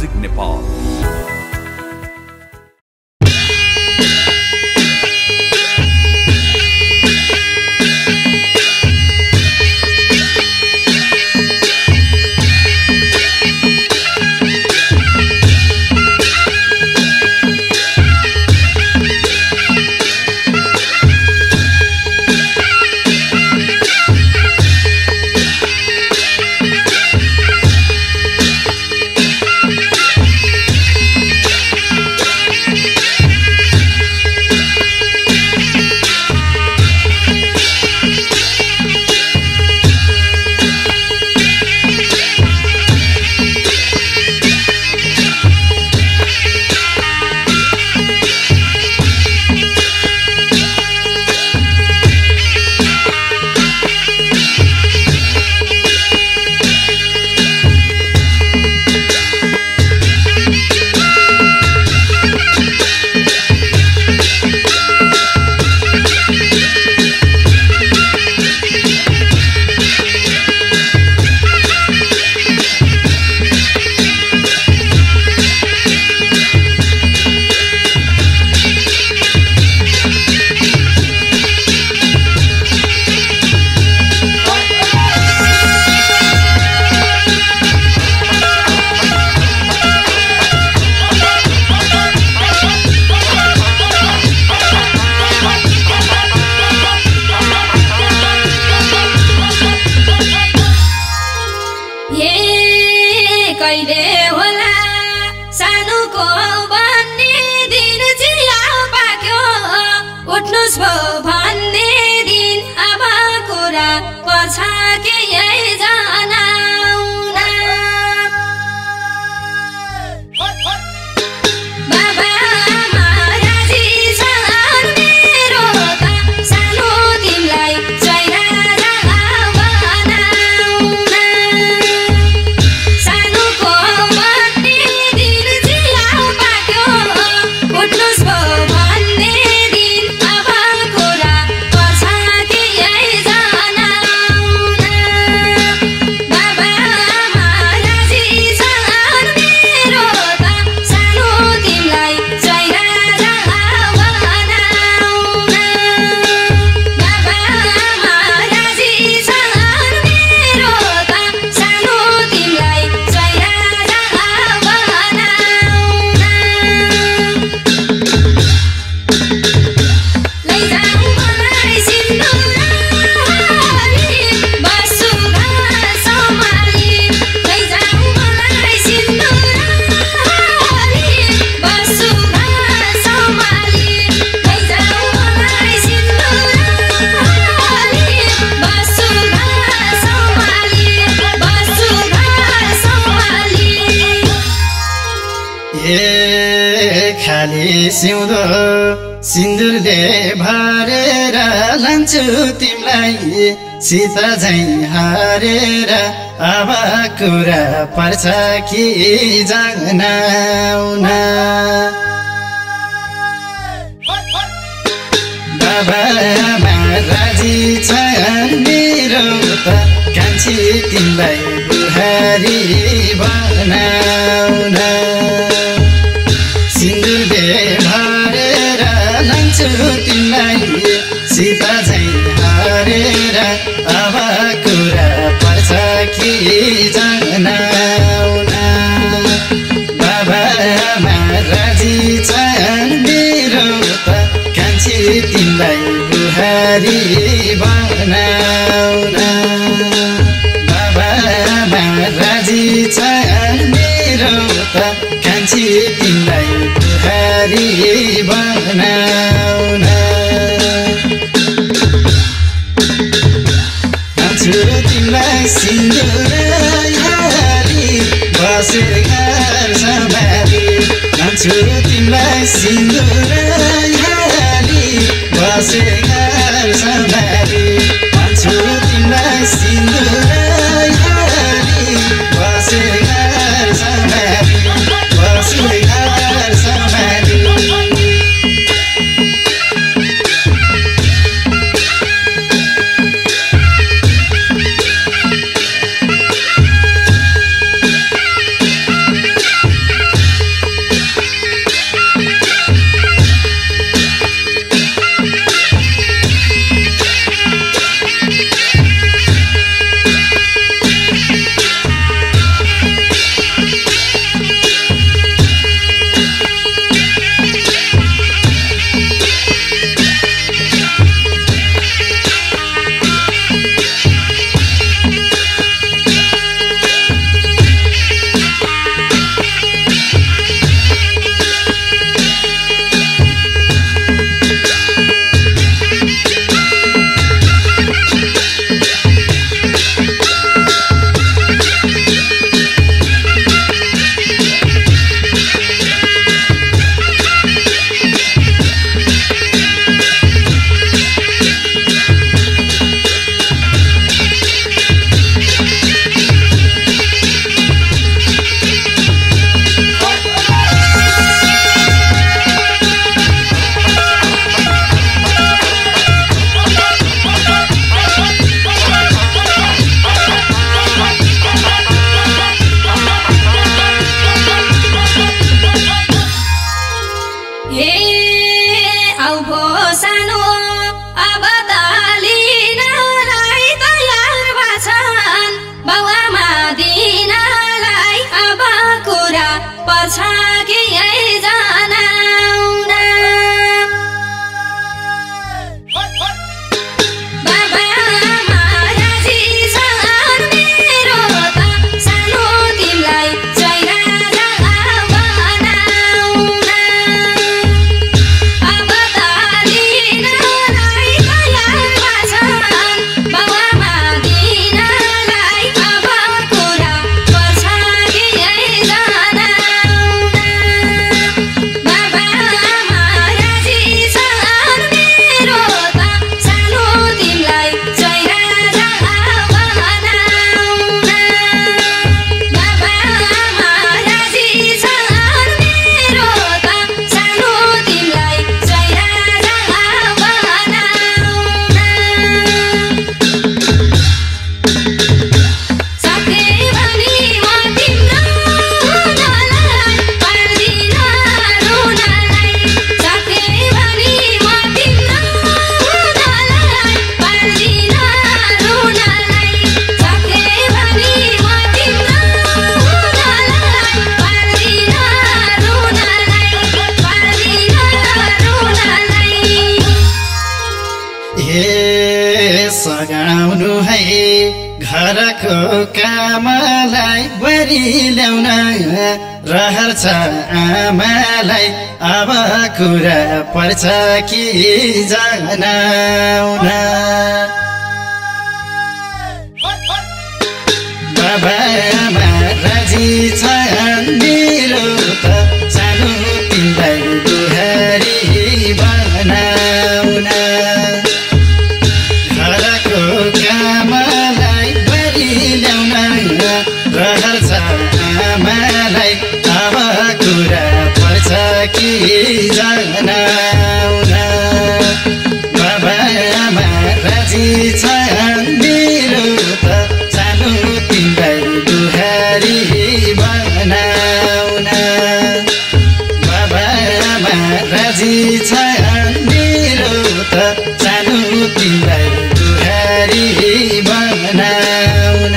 Music Nepal. सिउँदो सिन्दुरले भरेर लान्छु तिमीलाई सीता झैं हारेर अब कुरा पर्छ कि जान्नौन बाबा आमा राजी छ मेरो त कान्छी तिमीलाई बुहारी बनाउन सिन्दुरले भरेर लान्छु तिमीलाई सीता झैं हारेर अब कुरा पर्छ कि जान्नौन बाबा आमा राजी छ मेरो त कान्छी तिमीलाई बुहारी बनाउन बाबा आमा राजी छ मेरो त कान्छी तिमीलाई बुहारी बनाउन लान्छु तिमीलाई सिन्दुर हाली बसेर घर सम्हाली लान्छु तिमीलाई सिन्दुर हाली बसेर घर सम्हाली लान्छु तिमीलाई सिन्दुर हाली बसेर घर सम्हाली बसेर घर सम्हाली अब तालिनलाई तयार भछन् बाउआमा दिनलाई अब कुरा पर्छ कि जनाउन बाबाआमा राजी छन् मेरो त सानो तिमीलाई चैरा बनाउन अब तालिनलाई तयार भछन् बाउआमा दिनलाई अब कुरा पर्छ कि जनाउन बाबाआमा राजी छन् मेरो त सानो तिमीलाई चैरा बनाउन बाबाआमा राजी छन् मेरो त सानो तिमीलाई चैरा बनाउन साथै भनी म तिम्रो हुनलाई पर्दिन रुनलाई साथै भनी म तिम्रो हुनलाई पर्दिन रुनलाई साथै भनी म तिम्रो हुनलाई पर्दिन रुनलाई पर्दिन रुनलाई हे सघाउनु है घरको कामलाई बुहारी ल्याउन रहर छ आमालाई अब कुरा पर्छ कि जनाउन बाबाआमा राजी छन् मेरो त सानो तिमीलाई बुहारी बनाउन घरको कामलाई बुहारी ल्याउन रहर छ आमालाई अब कुरा पर्छ कि जनाउन बाबाआमा राजी छन् मेरो त सानो तिमीलाई बुहारी बनाउन बाबाआमा राजी छन् मेरो त सानो तिमीलाई बुहारी बनाउन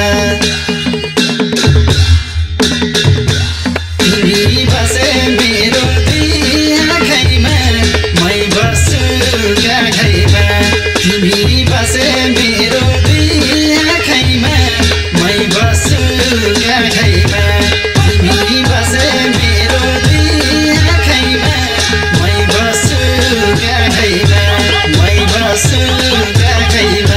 तिमी बसे मेरो दुई आँखैमा मै बस्छु काखैमा तिमी बसे मेरो दुई आँखैमा मै बस्छु काखैमा तिमी बसे मेरो दुई आँखैमा मै बस्छु काखैमा मै बस्छु काखैमा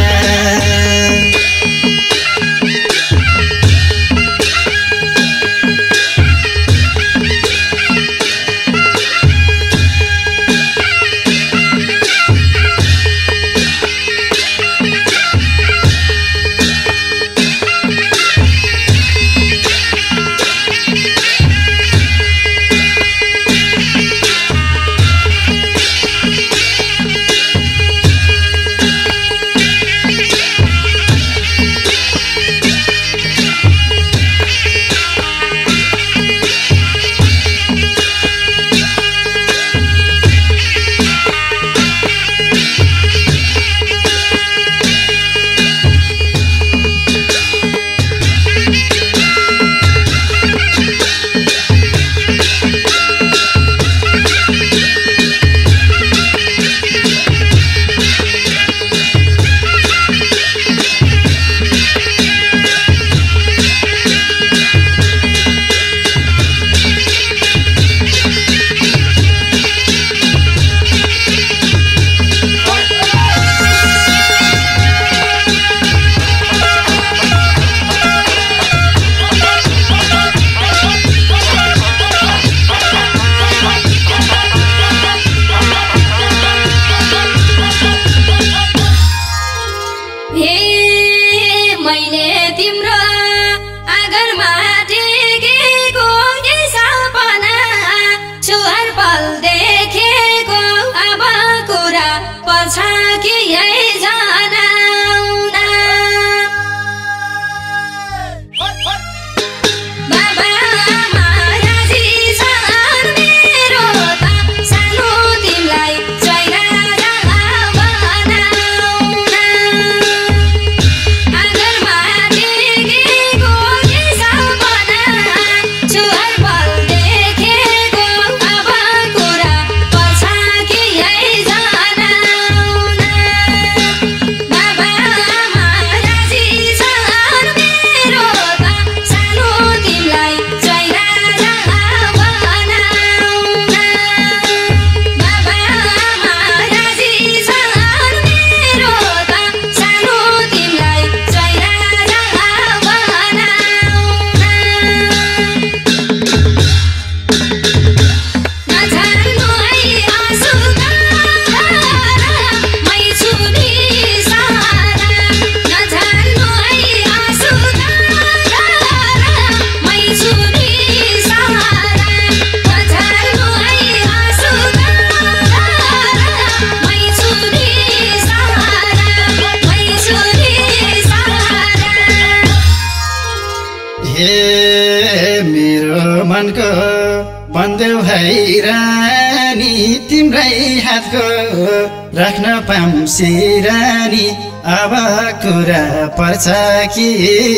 है रानी तिम्रै हातको राख्न पाउँसी रानी अब कुरा पर्छ कि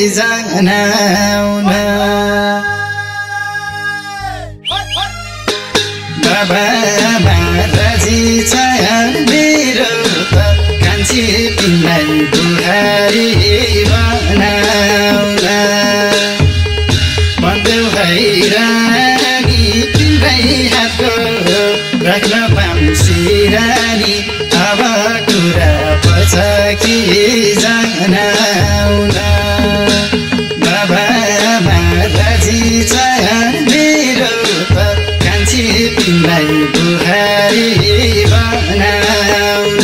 जनाउन बाबामा राजी छ मेरो त कान्छी तिमीलाई बुहारी बनाउन भन्देऊ है रानी तिम्रै हातको राख्न पाउँसी रानी अब कुरा पर्छ कि जनाउन बाबामा राजी छ मेरो त कान्छी तिमीलाई बुहारी बनाउन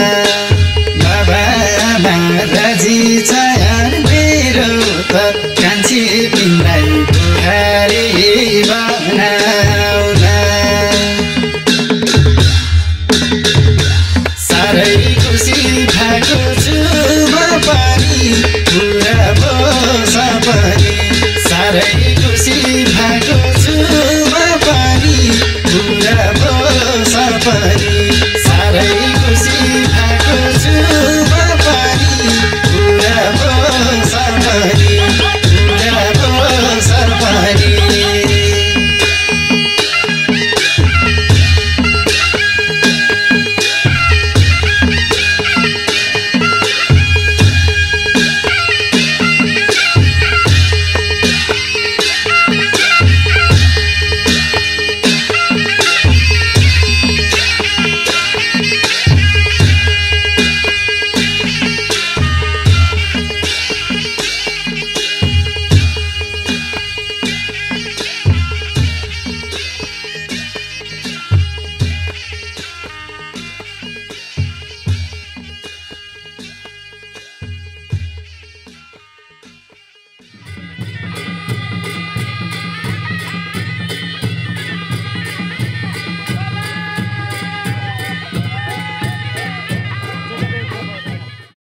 बाबामा राजी छ मेरो त कान्छी तिमीलाई बुहारी बनाउन साह्रै खुसी भएको छु म पनि पुरा भोस पनि साह्रै खुसी